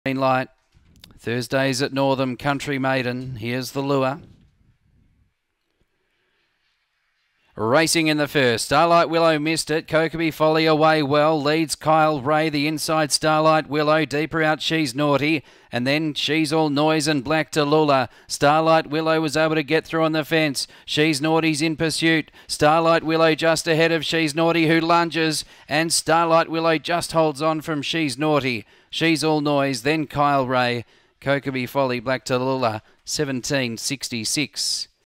Green light. Thursdays at Northam, Country Maiden. Here's the lure. Racing in the first. Starlight Willow missed it. Kokobe Folly away well. Leads Kyle Ray. The inside Starlight Willow. Deeper out She's Naughty. And then She's All Noise and Black Tallulah. Starlight Willow was able to get through on the fence. She's Naughty's in pursuit. Starlight Willow just ahead of She's Naughty, who lunges. And Starlight Willow just holds on from She's Naughty. She's All Noise. Then Kyle Ray. Kokobe Folly, Black Tallulah, 17.66.